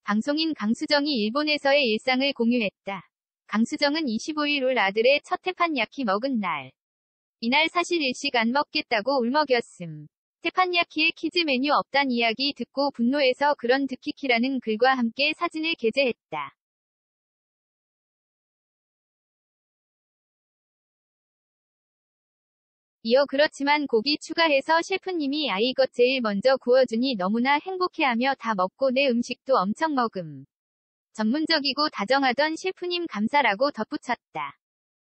방송인 강수정이 일본에서의 일상을 공유했다. 강수정은 25일 올 아들의 첫 테판야키 먹은 날. 이날 사실 일식 안 먹겠다고 울먹였음. 테판야키에 키즈 메뉴 없단 이야기 듣고 분노해서 그런 득키키라는 글과 함께 사진을 게재했다. 이어 그렇지만 고기 추가해서 셰프님이 아이 것 제일 먼저 구워주니 너무나 행복해하며 다 먹고 내 음식도 엄청 먹음. 전문적이고 다정하던 셰프님 감사라고 덧붙였다.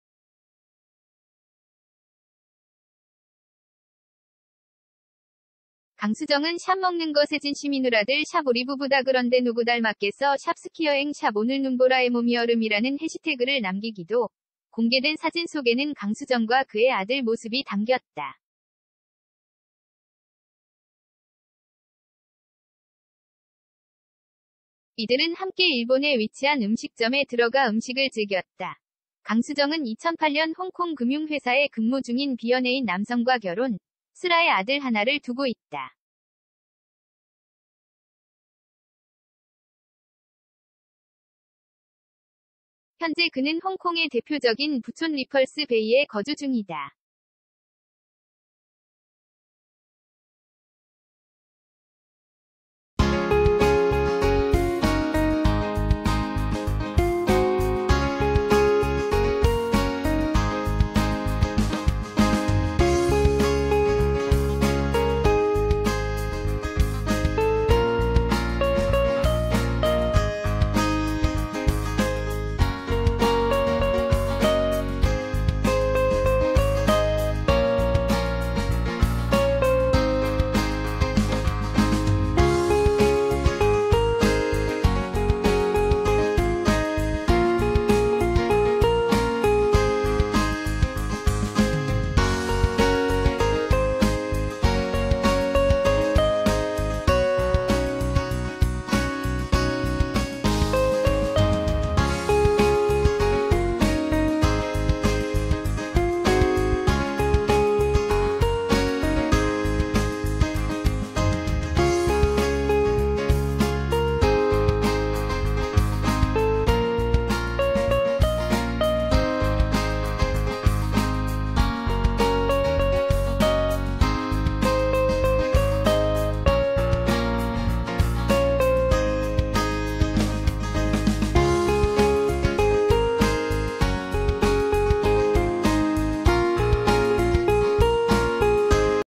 강수정은 샵 먹는 것에 진심인 누라들 샵 우리 부부다 그런데 누구 닮았겠어 샵 스키여행 샵 오늘 눈보라의 몸이 얼음이라는 해시태그를 남기기도 공개된 사진 속에는 강수정과 그의 아들 모습이 담겼다. 이들은 함께 일본에 위치한 음식점에 들어가 음식을 즐겼다. 강수정은 2008년 홍콩 금융회사에 근무 중인 비연예인 남성과 결혼, 슬아의 아들 하나를 두고 있다. 현재 그는 홍콩의 대표적인 부촌 리펄스 베이에 거주 중이다.